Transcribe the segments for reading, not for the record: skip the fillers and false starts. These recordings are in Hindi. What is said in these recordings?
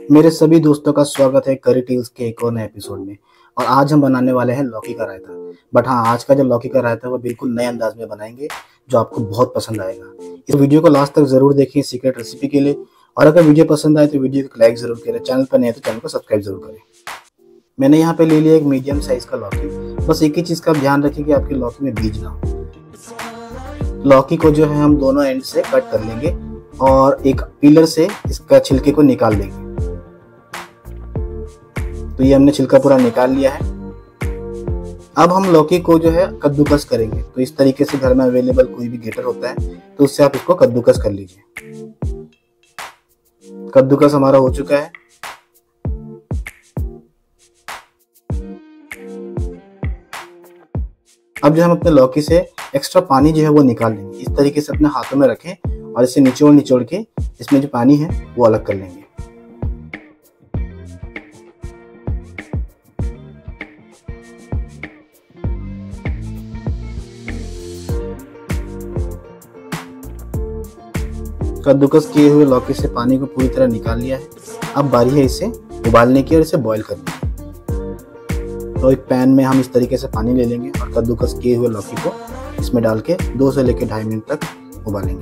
मेरे सभी दोस्तों का स्वागत है करी टिल्स के एक और नए एपिसोड में। और आज हम बनाने वाले हैं लौकी का रायता। बट हाँ, आज का जो लौकी का रायता है वो बिल्कुल नए अंदाज में बनाएंगे जो आपको बहुत पसंद आएगा। इस वीडियो को लास्ट तक जरूर देखें सीक्रेट रेसिपी के लिए। और अगर वीडियो पसंद आए तो वीडियो को लाइक जरूर करें, चैनल पर नए तो चैनल को सब्सक्राइब जरूर करें। मैंने यहाँ पे ले लिया एक मीडियम साइज का लौकी। बस एक ही चीज का ध्यान रखें कि आपकी लौकी में बीज ना हो। लौकी को जो है हम दोनों एंड से कट कर लेंगे और एक पीलर से इसका छिलके को निकाल देंगे। तो ये हमने छिलका पूरा निकाल लिया है। अब हम लौकी को जो है कद्दूकस करेंगे। तो इस तरीके से घर में अवेलेबल कोई भी ग्रेटर होता है तो उससे आप इसको कद्दूकस कर लीजिए। कद्दूकस हमारा हो चुका है। अब जो हम अपने लौकी से एक्स्ट्रा पानी जो है वो निकाल लेंगे। इस तरीके से अपने हाथों में रखें और इसे निचोड़ निचोड़ के इसमें जो पानी है वो अलग कर लेंगे। कद्दूकस किए हुए लौकी से पानी को पूरी तरह निकाल लिया है। अब बारी है इसे उबालने की और इसे बॉईल करने की। तो एक पैन में हम इस तरीके से पानी ले लेंगे और कद्दूकस किए हुए लौकी को इसमें डाल के 2 से लेकर 2.5 मिनट तक उबालेंगे।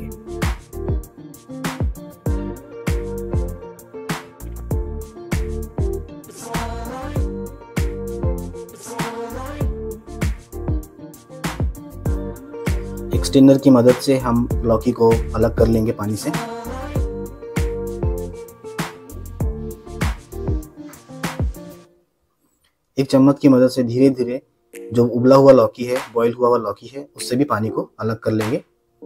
एक स्ट्रेनर की मदद से हम लौकी को अलग कर लेंगे पानी से। एक चम्मच की मदद से धीरे धीरे जो उबला हुआ लौकी है, बॉईल हुआ हुआ लौकी है, उससे भी पानी को अलग कर लेंगे।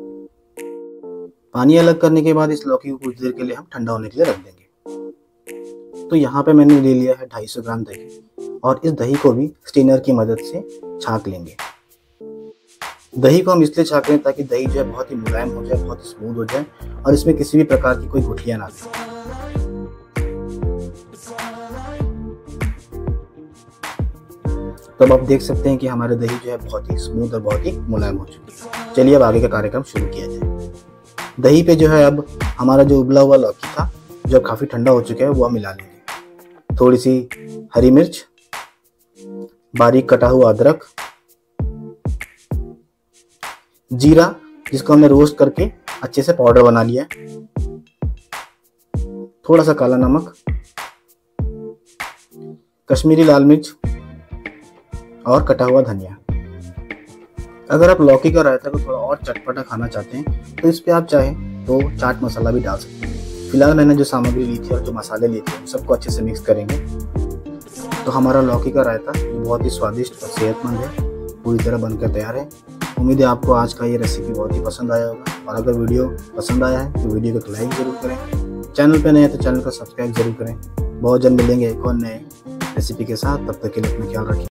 पानी अलग करने के बाद इस लौकी को कुछ देर के लिए हम ठंडा होने के लिए रख देंगे। तो यहाँ पे मैंने ले लिया है 250 ग्राम दही और इस दही को भी स्ट्रेनर की मदद से छांक लेंगे। दही को हम इसलिए छांक लें ताकि दही जो है बहुत ही मुलायम हो जाए, बहुत ही स्मूथ हो जाए और इसमें किसी भी प्रकार की कोई गुठलियां ना आए। तब आप देख सकते हैं कि हमारे दही जो है बहुत ही स्मूथ और बहुत ही मुलायम हो चुकी है। चलिए अब आगे का कार्यक्रम शुरू किया जाए। दही पे जो है अब हमारा जो उबला हुआ लौकी था जो काफी ठंडा हो चुका है वो हम मिला लेंगे। थोड़ी सी हरी मिर्च, बारीक कटा हुआ अदरक, जीरा जिसको हमने रोस्ट करके अच्छे से पाउडर बना लिया है, थोड़ा सा काला नमक, कश्मीरी लाल मिर्च और कटा हुआ धनिया। अगर आप लौकी का रायता को थोड़ा और चटपटा खाना चाहते हैं तो इस पे आप चाहें तो चाट मसाला भी डाल सकते हैं। फिलहाल मैंने जो सामग्री ली थी और जो मसाले लिए थे सबको अच्छे से मिक्स करेंगे। तो हमारा लौकी का रायता बहुत ही स्वादिष्ट और सेहतमंद है, पूरी तरह बनकर तैयार है। उम्मीद है आपको आज का ये रेसिपी बहुत ही पसंद आया होगा। और अगर वीडियो पसंद आया है तो वीडियो को लाइक जरूर करें, चैनल पे नए हैं तो चैनल को सब्सक्राइब जरूर करें। बहुत जल्द मिलेंगे एक और नए रेसिपी के साथ। तब तक के लिए अपना ख्याल रखें।